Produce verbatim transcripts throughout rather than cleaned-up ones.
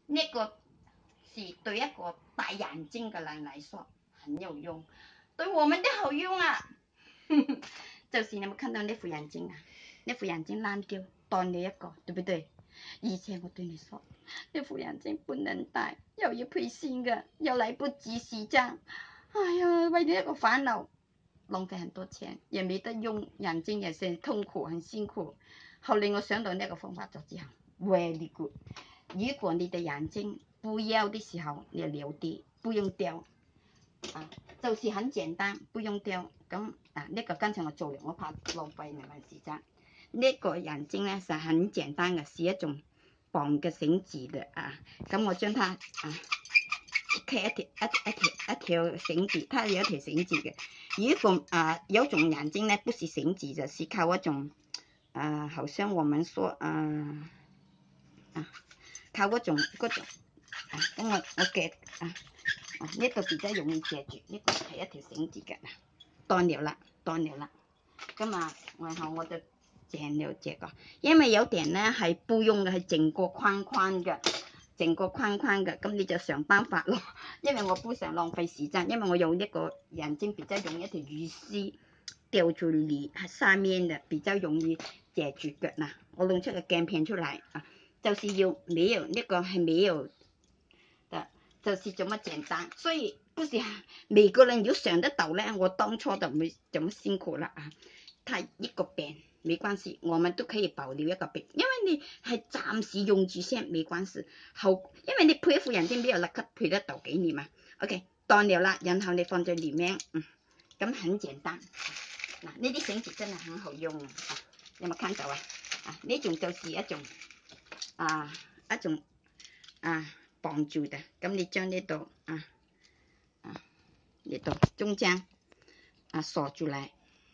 那个是对一个戴眼镜的人来说很有用，对我们都好用啊。就是你有冇看到那副眼镜啊？那副眼镜烂掉，断了一个，对不对？以前我对你说，那副眼镜不能戴，又要配新的，又来不及洗账。哎呀，为了一个烦恼，浪费很多钱，也没得用，眼睛也是痛苦，很辛苦。後來我想到那個方法咗之後 ，very good。如果你的眼睛不要的時候，你留啲，不用掉。啊，就是很簡單，不用掉。咁啊，呢個剛才我做了，我怕浪費你們時間。呢個眼睛咧是很簡單嘅，是一種綁嘅繩子嘅啊。咁我將它啊開一條一一條一條繩子，它有一條繩子嘅。如果啊有種眼睛咧不是繩子，就是靠一種啊，好像我們說啊啊靠嗰種嗰種啊，咁我我嘅啊。啊，呢度比較容易借住，呢、這個係一條繩子嘅，斷了啦，斷了啦。咁啊，然後我就剪了這個，因為有啲咧係不用嘅，係整個框框嘅，整個框框嘅，咁你就想辦法咯。因為我不想浪費時間，因為我用一個眼睛比較用一條魚絲吊住你上面嘅，比較容易借住腳嗱。我弄出個鏡片出嚟啊，就是要沒有呢、這個係沒有。就是這麼簡單，所以不是每個人要想得到呢，我當初就沒這麼辛苦啦啊！他一個病沒關係，我們都可以保留一個病，因為你係暫時用住先沒關係，後因為你配一副眼鏡沒有立刻配得到給你嘛。OK， 斷了啦，然後你放在裡面，嗯，咁很簡單。嗱，呢啲繩子真係很好用啊！你有冇看到啊？啊，呢種就是一種啊一種啊。綁住的，咁你將呢度啊啊呢度中間啊鎖住嚟，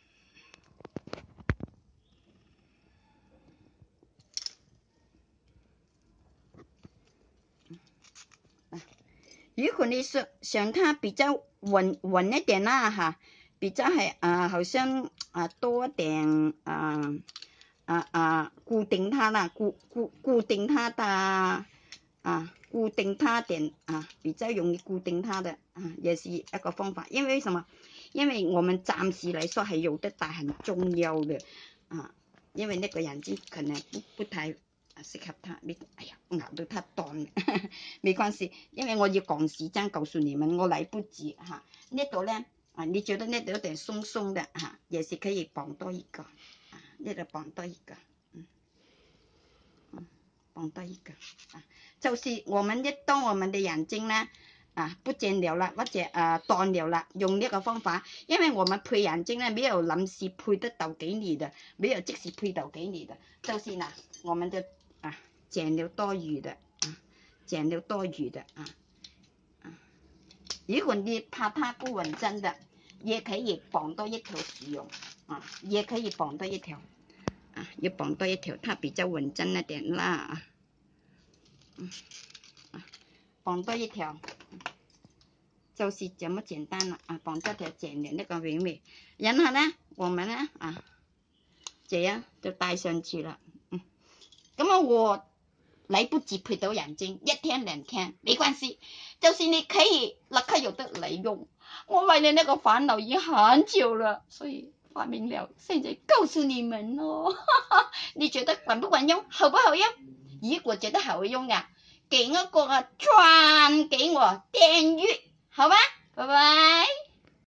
如果你想想它比較穩穩一點啦哈，比較係啊好像啊多一點啊啊啊固定它啦，固固固定它的啊。固定它點啊，比較容易固定它的啊，也是一個方法。因為什麼？因為我們暫時來說係有得戴很重要的啊，因為那個眼睛可能不不太適合他。你哎呀，咬到它斷，沒關係，因為我要趕時間告訴你們，我來不及哈、啊。呢度咧啊，你覺得呢度有點鬆鬆的哈、啊，也是可以綁多一個啊，呢度綁多一個。綁多一個啊，就是我們一當我們的眼睛呢啊不見了啦，或者啊斷了啦，用呢個方法，因為我們配眼睛呢沒有臨時配得到給你的，沒有即時配到給你的，就是嗱，我們就啊剪了多餘的啊，剪了多餘的啊啊，如果你怕它不穩陣的，也可以綁多一條使用啊，也可以綁多一條。啊，要綁多一條，它比較穩陣一點啦。嗯，啊，綁多一條，就是這麼簡單啦。啊，綁多條剪了那個尾尾，然後呢，我們呢啊，這樣就戴上去了。嗯，咁啊，我來不及配到眼鏡，一天兩天沒關係，就是你可以立刻有得嚟用。我為了那個煩惱已經很久了，所以。發明了，現在告訴你們咯，你覺得管不管用，好不好用？如果覺得好用啊，給我個個讚，給我訂閱。